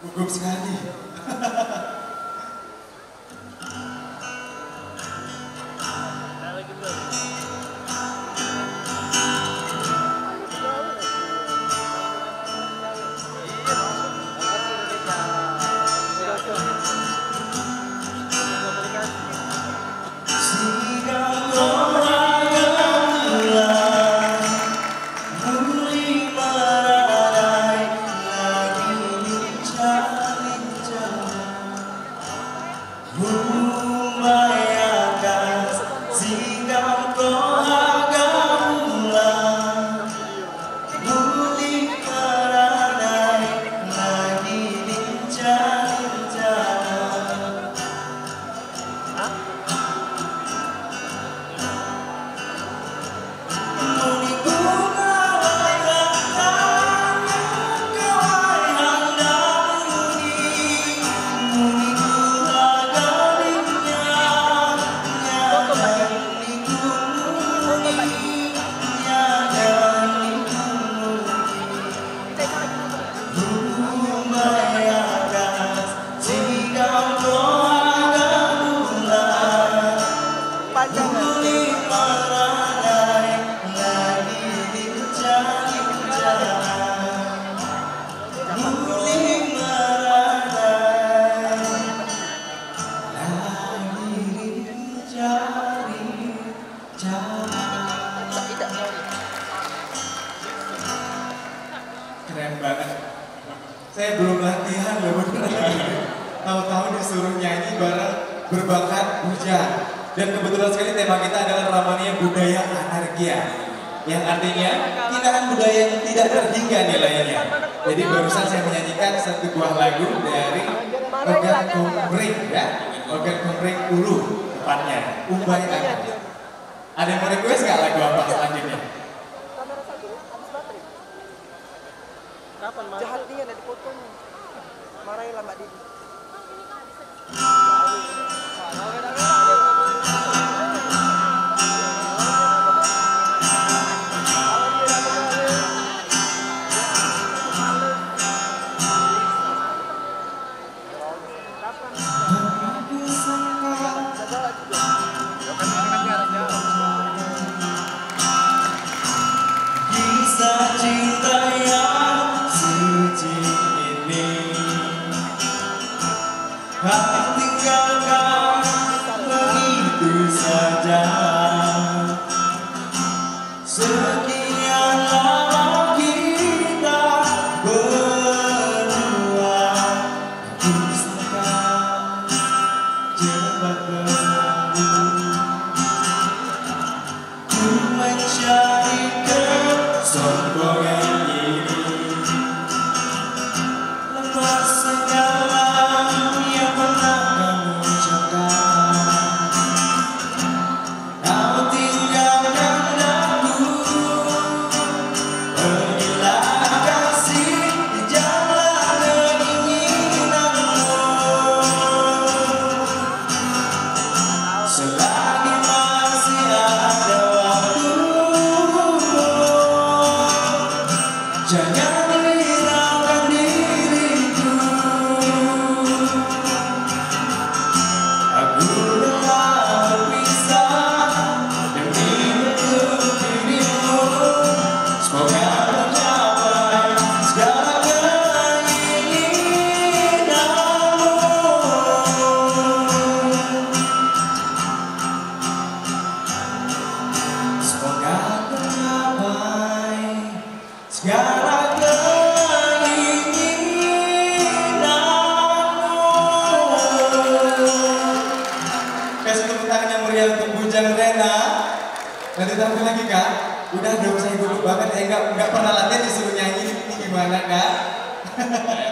Gugup sekali. Keren banget. Saya belum latihan loh beneran. Tahu-tahu disuruh nyanyi bareng berbakat hujan. Dan kebetulan sekali tema kita adalah Ramania Budaya Anarkia. Yang artinya hinaan budaya yang tidak terhingga nilainya. Jadi barusan saya menyanyikan satu buah lagu dari organ komering ya. Organ komering Ulu tepatnya. Umbai Anak. Ada yang mau request nggak lagu apa selanjutnya? Jahat dia ada di fotonya. Marahilah Mbak Didi. Kisah cinta yang suci ini tak tinggalkan begitu saja. Sekian lama kita berdua, aku sangka cepat berlalu. Ku mencari kesombongan ini, lepas segala yang pernah kamu ucapkan. Kau tinggalkan aku, pergilah kasih di jalan keinginanmu. Selagi masih ada waktu, jangan hiraukan diriku. Aku rela berpisah demi untuk dirimu. Semoga tercapai segala keinginanmu. Semoga tercapai segala keinginanmu. Kasih tepuk tangan yang meriah untuk Bujang Rena. Nanti tampil lagi kak. Udah dong, saya dulu banget ya, nggak pernah latihan disuruh nyanyi, ini gimana kak?